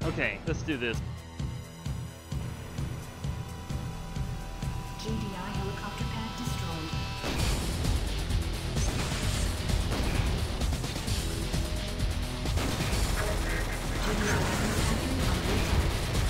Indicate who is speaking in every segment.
Speaker 1: Okay, let's do this.
Speaker 2: GDI helicopter pad destroyed. GDI weapons factory under attack.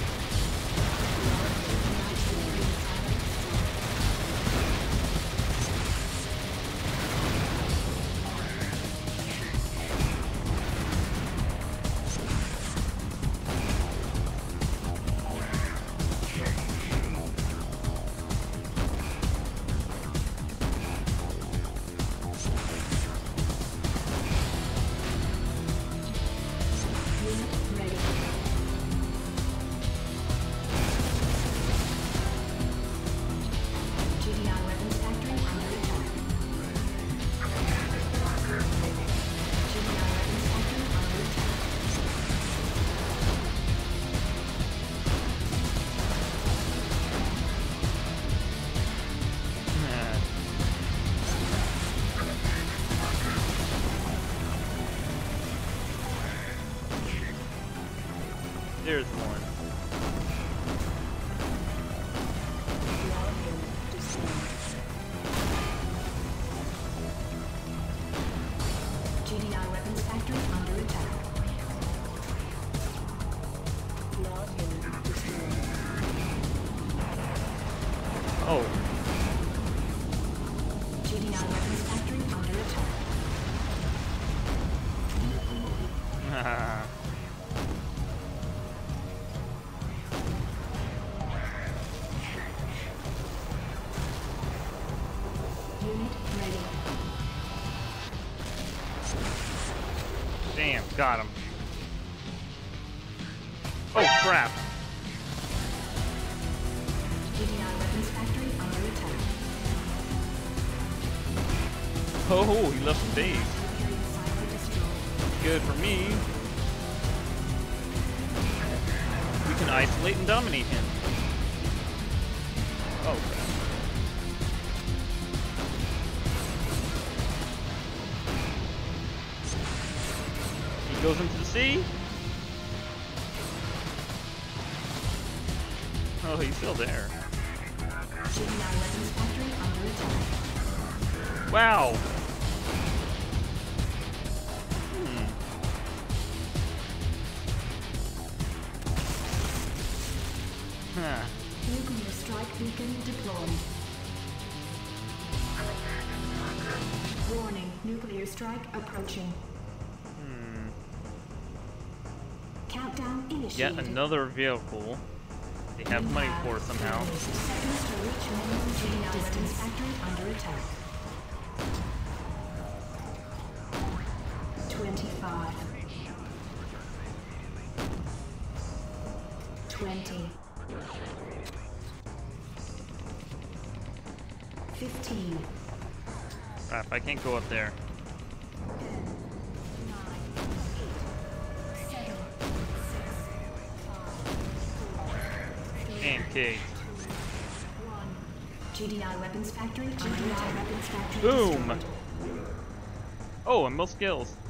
Speaker 1: There's one.
Speaker 2: GDI weapons factory under attack.
Speaker 1: Oh.
Speaker 2: GDI weapons factory under attack. Unit ready.
Speaker 1: Damn, got him. Oh crap.
Speaker 2: GDI weapons factory under attack.
Speaker 1: Oh, he left the base.
Speaker 2: Imperial silo destroyed.
Speaker 1: Good for me. We can isolate and dominate him. Oh crap. He goes into the sea. Oh, he's still there.
Speaker 2: GDI weapons factory under attack.
Speaker 1: Wow. Huh.
Speaker 2: Nuclear strike beacon deployed. Warning, nuclear strike approaching. Countdown initiated.
Speaker 1: Yet another vehicle. They have money for it somehow.
Speaker 2: Seconds to reach minimum GDI weapons factory under attack. 25. 20. 15.
Speaker 1: Crap, I can't go up there.
Speaker 2: 7.
Speaker 1: Pancake.
Speaker 2: 1. GDI weapons factory under attack. Weapons factory
Speaker 1: Boom!
Speaker 2: destroyed.
Speaker 1: Oh, and more skills.